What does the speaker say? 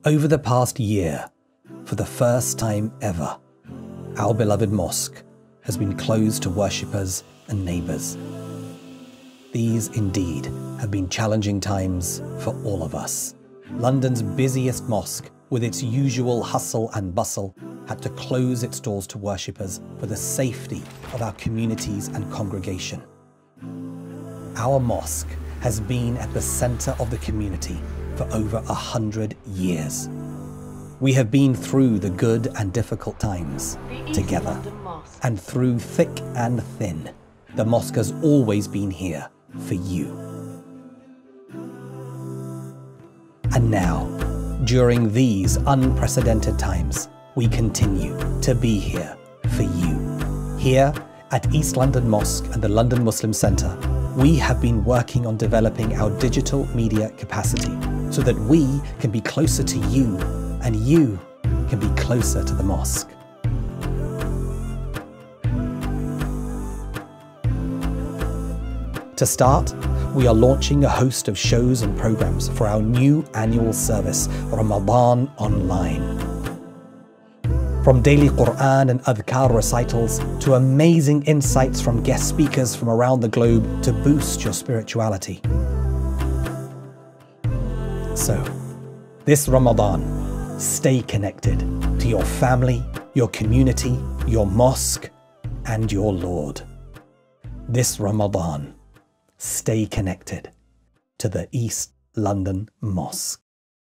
Over the past year, for the first time ever, our beloved mosque has been closed to worshippers and neighbours. These indeed have been challenging times for all of us. London's busiest mosque, with its usual hustle and bustle, had to close its doors to worshippers for the safety of our communities and congregation. Our mosque has been at the centre of the community for over 100 years. We have been through the good and difficult times together, and through thick and thin, the mosque has always been here for you. And now, during these unprecedented times, we continue to be here for you. Here at East London Mosque and the London Muslim Centre, we have been working on developing our digital media capacity so that we can be closer to you and you can be closer to the mosque. To start, we are launching a host of shows and programs for our new annual service, Ramadan Online. From daily Quran and adhkar recitals to amazing insights from guest speakers from around the globe to boost your spirituality. So, this Ramadan, stay connected to your family, your community, your mosque, and your Lord. This Ramadan, stay connected to the East London Mosque.